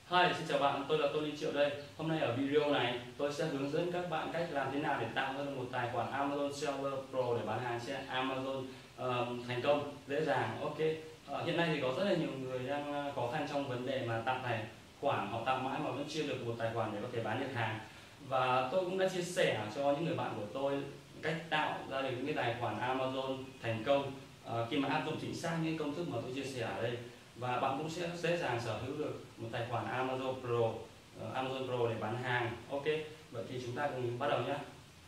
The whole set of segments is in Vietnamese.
Hi, xin chào bạn, tôi là Tony Triệu đây. Hôm nay ở video này tôi sẽ hướng dẫn các bạn cách làm thế nào để tạo ra một tài khoản Amazon Seller Pro để bán hàng trên Amazon thành công, dễ dàng. Ok. Hiện nay thì có rất là nhiều người đang khó khăn trong vấn đề mà tạo tài khoản, họ tạo mãi mà vẫn chưa được một tài khoản để có thể bán được hàng. Và tôi cũng đã chia sẻ cho những người bạn của tôi cách tạo ra được những cái tài khoản Amazon thành công khi mà áp dụng chính xác những công thức mà tôi chia sẻ ở đây, và bạn cũng sẽ dễ dàng sở hữu được một tài khoản Amazon Pro, Amazon Pro để bán hàng. Ok, vậy thì chúng ta cùng bắt đầu nhé.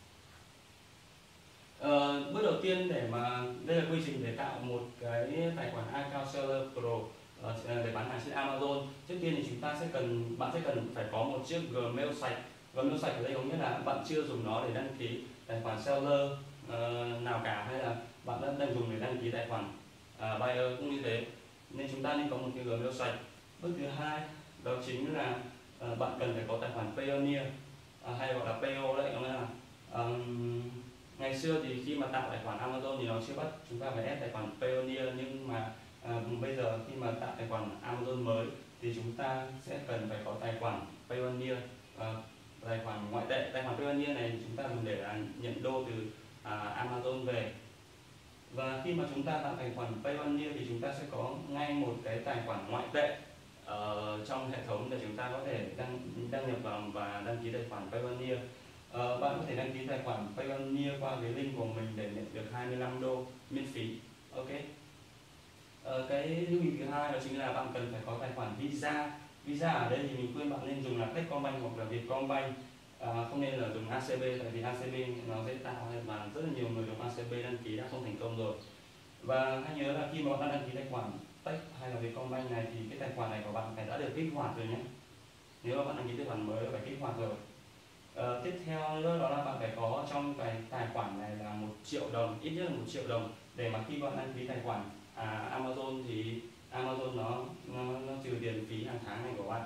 Bước đầu tiên để mà đây là quy trình để tạo một cái tài khoản account seller pro để bán hàng trên Amazon. Trước tiên thì bạn sẽ cần phải có một chiếc Gmail sạch. Gmail sạch ở đây có nghĩa là bạn chưa dùng nó để đăng ký tài khoản seller nào cả, hay là bạn đang dùng để đăng ký tài khoản buyer cũng như thế, nên chúng ta nên có một cái Gmail sạch. Bước thứ hai đó chính là bạn cần phải có tài khoản Payoneer, hay gọi là PO đấy, có nghĩa là ngày xưa thì khi mà tạo tài khoản Amazon thì nó chưa bắt chúng ta phải ép tài khoản Payoneer, nhưng mà bây giờ khi mà tạo tài khoản Amazon mới thì chúng ta sẽ cần phải có tài khoản Payoneer, tài khoản ngoại tệ. Tài khoản Payoneer này chúng ta dùng để nhận đô từ Amazon về. Và khi mà chúng ta tạo tài khoản Payoneer thì chúng ta sẽ có ngay một cái tài khoản ngoại tệ trong hệ thống để chúng ta có thể đăng nhập vào và đăng ký tài khoản Payoneer. Bạn có thể đăng ký tài khoản Payoneer qua cái link của mình để nhận được 25 đô miễn phí. Ok. Cái lưu ý thứ hai đó chính là bạn cần phải có tài khoản Visa. Visa ở đây thì mình khuyên bạn nên dùng là Techcombank hoặc là Vietcombank, không nên là dùng ACB, tại vì ACB nó dễ tạo và rất là nhiều người dùng ACB đăng ký đã không thành công rồi. Và hãy nhớ là khi mà bạn đăng ký tài khoản Tech hay là Vietcombank này thì cái tài khoản này của bạn phải đã được kích hoạt rồi nhé. Nếu mà bạn đăng ký tài khoản mới là phải kích hoạt rồi. Tiếp theo nữa đó là bạn phải có trong cái tài khoản này là 1 triệu đồng, ít nhất là 1 triệu đồng, để mà khi bạn đăng ký tài khoản Amazon thì Amazon nó trừ tiền phí hàng tháng này của bạn.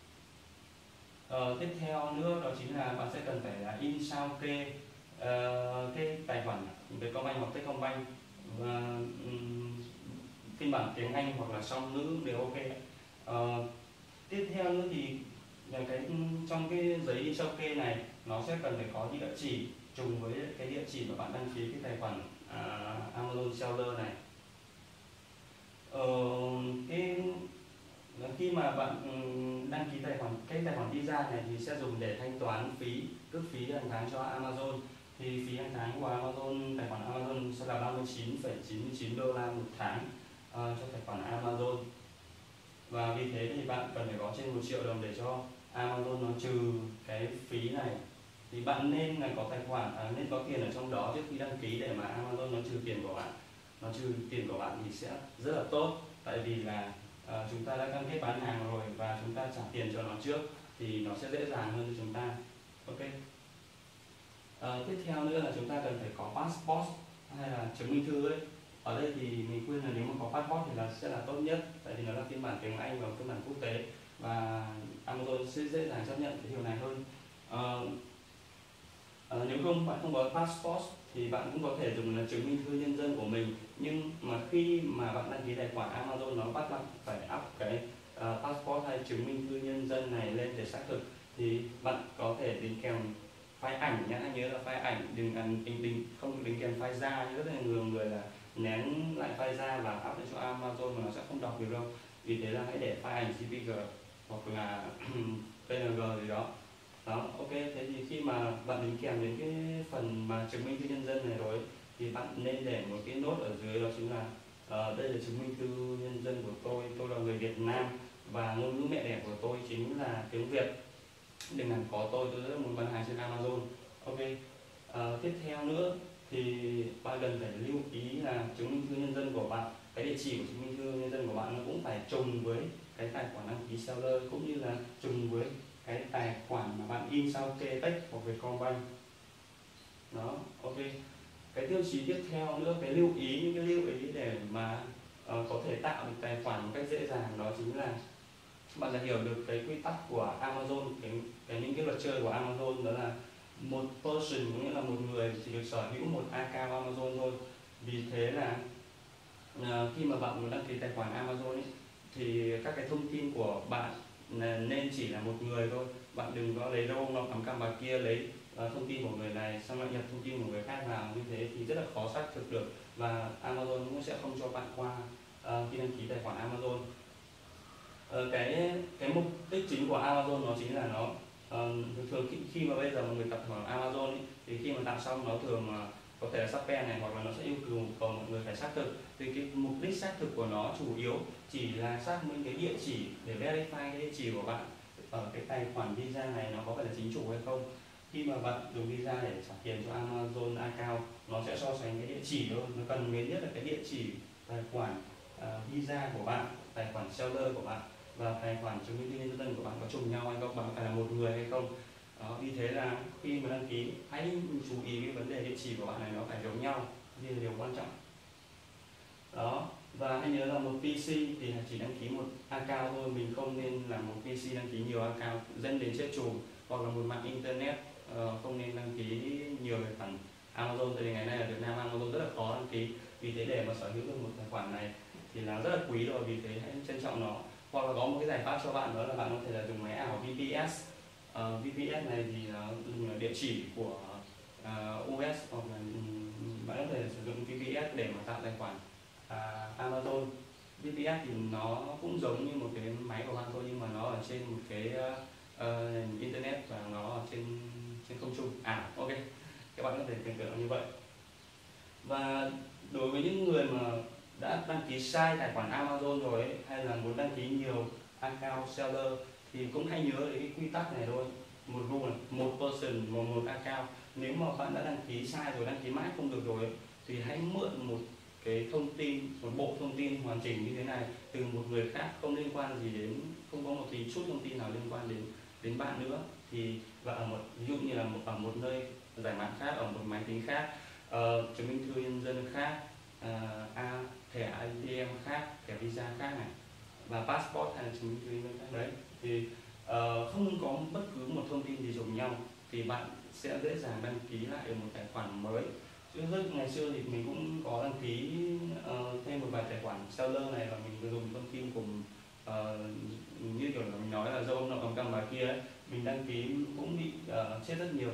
Tiếp theo nữa đó chính là bạn sẽ cần phải là in sao kê cái tài khoản Vietcombank hoặc Techcombank, phiên bản tiếng Anh hoặc là song ngữ đều ok. Tiếp theo nữa thì trong cái giấy in sao kê này nó sẽ cần phải có địa chỉ trùng với cái địa chỉ mà bạn đăng ký cái tài khoản Amazon Seller này. Khi mà bạn đăng ký tài khoản Visa này thì sẽ dùng để thanh toán cước phí hàng tháng cho Amazon. Thì phí hàng tháng của Amazon, tài khoản Amazon sẽ là 39,99 đô la một tháng cho tài khoản Amazon. Và vì thế thì bạn cần phải có trên 1 triệu đồng để cho Amazon nó trừ cái phí này. Thì bạn nên là có tài khoản, nên có tiền ở trong đó trước khi đăng ký để mà Amazon nó trừ tiền của bạn. Nó trừ tiền của bạn thì sẽ rất là tốt, tại vì là chúng ta đã cam kết bán hàng rồi và chúng ta trả tiền cho nó trước thì nó sẽ dễ dàng hơn cho chúng ta. Ok. Tiếp theo nữa là chúng ta cần phải có passport hay là chứng minh thư ấy. Ở đây thì mình khuyên là nếu mà có passport thì sẽ là tốt nhất, tại vì nó là phiên bản tiếng Anh và phiên bản quốc tế và Amazon sẽ dễ dàng chấp nhận cái điều này hơn. Nếu bạn không có passport thì bạn cũng có thể dùng là chứng minh thư nhân dân của mình, nhưng mà khi mà bạn đăng ký tài khoản Amazon nó bắt bạn phải up cái passport hay chứng minh thư nhân dân này lên để xác thực, thì bạn có thể đính kèm file ảnh nhé. Hãy nhớ là file ảnh, không đính kèm file da, rất là nhiều người là nén lại file ra và up lên cho Amazon mà nó sẽ không đọc được đâu. Vì thế là hãy để file ảnh JPG hoặc là PNG gì đó. Ok. Thế thì khi mà bạn đính kèm đến cái phần mà chứng minh thư nhân dân này rồi thì bạn nên để một cái nốt ở dưới, đó chính là đây là chứng minh thư nhân dân của tôi là người Việt Nam và ngôn ngữ mẹ đẻ của tôi chính là tiếng Việt. Đừng làm có tôi rất muốn bán hàng trên Amazon. Ok. Tiếp theo nữa thì bạn cần phải lưu ý là chứng minh thư nhân dân của bạn, cái địa chỉ của chứng minh thư nhân dân của bạn nó cũng phải trùng với cái tài khoản đăng ký seller, cũng như là trùng với cái tài khoản mà bạn in sao kê Tech hoặc Vietcombank. Đó. Ok. Cái tiêu chí tiếp theo nữa, những cái lưu ý để mà có thể tạo được tài khoản một cách dễ dàng, đó chính là bạn phải hiểu được cái quy tắc của Amazon, những cái luật chơi của Amazon, đó là một person, có nghĩa là một người chỉ được sở hữu một account Amazon thôi. Vì thế là khi mà bạn muốn đăng ký tài khoản Amazon ấy, thì các cái thông tin của bạn nên chỉ là một người thôi. Bạn đừng có lấy role nó cắm cằm vào kia, lấy thông tin của người này xong lại nhập thông tin của người khác vào, như thế thì rất là khó xác thực được, và Amazon cũng sẽ không cho bạn qua khi đăng ký tài khoản Amazon. Cái mục đích chính của Amazon nó chính là nó thường khi mà bây giờ một người tập vào Amazon ấy, thì khi mà tạo xong nó thường có thể là spam này, hoặc là nó sẽ yêu cầu mọi người phải xác thực. Thì cái mục đích xác thực của nó chủ yếu chỉ là xác minh cái địa chỉ để verify cái địa chỉ của bạn ở cái tài khoản Visa này nó có phải là chính chủ hay không. Khi mà bạn dùng Visa để trả tiền cho Amazon account, nó sẽ so sánh cái địa chỉ thôi, nó cần đến nhất là cái địa chỉ tài khoản Visa của bạn, tài khoản seller của bạn và tài khoản chứng minh thư nhân dân của bạn có trùng nhau hay không, bạn phải là một người hay không. Đó, vì thế là khi mà đăng ký hãy chú ý cái vấn đề địa chỉ của bạn này nó phải giống nhau, đây là điều quan trọng. Đó, và hãy nhớ là một PC thì chỉ đăng ký một account thôi, mình không nên là một PC đăng ký nhiều account dẫn đến chết chùm, hoặc là một mạng internet không nên đăng ký nhiều tài khoản Amazon. Tại vì ngày nay ở Việt Nam Amazon rất là khó đăng ký, vì thế để mà sở hữu được một tài khoản này thì là rất là quý rồi, vì thế hãy trân trọng nó. Hoặc là có một cái giải pháp cho bạn, đó là bạn có thể là dùng máy ảo VPS. VPS này thì nó dùng địa chỉ của US, hoặc là bạn có thể sử dụng VPS để mà tạo tài khoản Amazon. VPS thì nó cũng giống như một cái máy của bạn thôi, nhưng mà nó ở trên một cái internet và nó ở trên không trung ảo. Ok, các bạn có thể tưởng tượng như vậy. Và đối với những người mà đã đăng ký sai tài khoản Amazon rồi ấy, hay là muốn đăng ký nhiều account seller, thì cũng hãy nhớ đến cái quy tắc này thôi. Một rule, một person một account. Nếu mà bạn đã đăng ký sai rồi, đăng ký mãi không được rồi ấy, thì hãy mượn một cái thông tin, một bộ thông tin hoàn chỉnh như thế này từ một người khác, không liên quan gì đến, không có một tí chút thông tin nào liên quan đến bạn nữa. Thì và ở ví dụ như là ở một nơi giải mã khác, ở một máy tính khác, chứng minh thư nhân dân khác, thẻ ATM khác, thẻ Visa khác này, và passport hay là chứng minh thư nhân dân khác đấy, thì không có bất cứ một thông tin gì giống nhau, thì bạn sẽ dễ dàng đăng ký lại được một tài khoản mới. Chứ ngày xưa thì mình cũng có đăng ký thêm một vài tài khoản seller này, và mình dùng thông tin cùng như kiểu là mình nói là dâu ông nọ cầm cằm bà kia ấy, mình đăng ký cũng bị chết rất nhiều,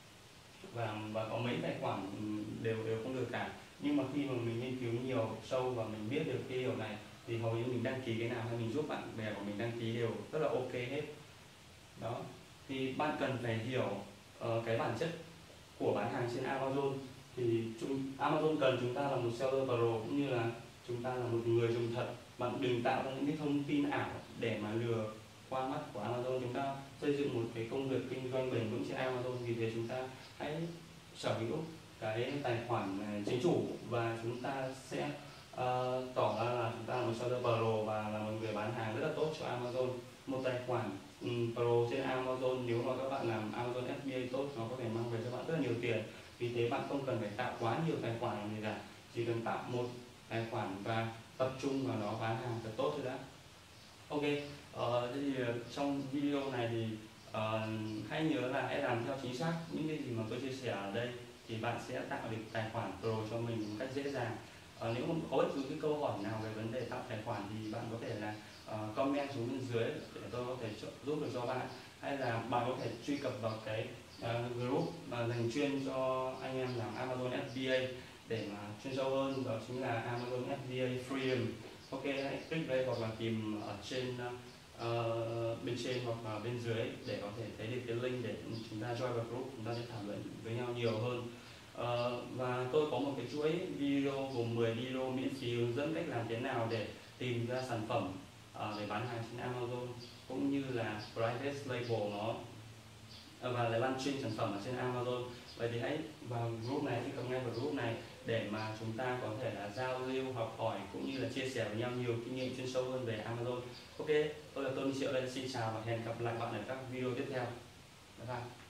và có mấy tài khoản đều không được cả. Nhưng mà khi mà mình nghiên cứu nhiều sâu và mình biết được cái điều này, thì hầu như mình đăng ký cái nào hay mình giúp bạn bè của mình đăng ký đều rất là ok hết. Đó, thì bạn cần phải hiểu cái bản chất của bán hàng trên Amazon. Thì Amazon cần chúng ta là một seller pro, cũng như là chúng ta là một người dùng thật. Bạn đừng tạo ra những cái thông tin ảo để mà lừa qua mắt của Amazon. Chúng ta xây dựng một cái công việc kinh doanh bền vững trên Amazon, vì thế chúng ta hãy sở hữu cái tài khoản chính chủ, và chúng ta sẽ tỏ ra là chúng ta là một seller pro và là một người bán hàng rất là tốt cho Amazon. Một tài khoản pro trên Amazon, nếu mà các bạn làm Amazon FBA tốt, nó có thể mang về cho bạn rất là nhiều tiền. Vì thế bạn không cần phải tạo quá nhiều tài khoản làm gì cả, chỉ cần tạo một tài khoản và tập trung vào nó bán hàng thật tốt thôi đã. Ok, thì trong video này thì hãy nhớ là hãy làm theo chính xác những cái gì mà tôi chia sẻ ở đây, thì bạn sẽ tạo được tài khoản pro cho mình một cách dễ dàng. Nếu mà có bất cứ cái câu hỏi nào về vấn đề tạo tài khoản thì bạn có thể là comment xuống bên dưới để tôi có thể giúp được cho bạn, hay là bạn có thể truy cập vào cái group mà dành chuyên cho anh em làm Amazon FBA để mà chuyên sâu hơn, đó chính là Amazon FBA Freedom. Ok, hãy click đây hoặc là tìm ở trên bên trên hoặc là bên dưới để có thể thấy được cái link để chúng ta join vào group, chúng ta sẽ thảo luận với nhau nhiều hơn. Và tôi có một cái chuỗi video gồm 10 video miễn phí hướng dẫn cách làm thế nào để tìm ra sản phẩm để bán hàng trên Amazon, cũng như là private label nó và lại launching sản phẩm ở trên Amazon. Vậy thì hãy vào group này, truy cập ngay vào group này để mà chúng ta có thể là giao lưu, học hỏi cũng như là chia sẻ với nhau nhiều kinh nghiệm chuyên sâu hơn về Amazon. Ok, tôi là Tony Triệu đây, xin chào và hẹn gặp lại bạn ở các video tiếp theo. Bye bye.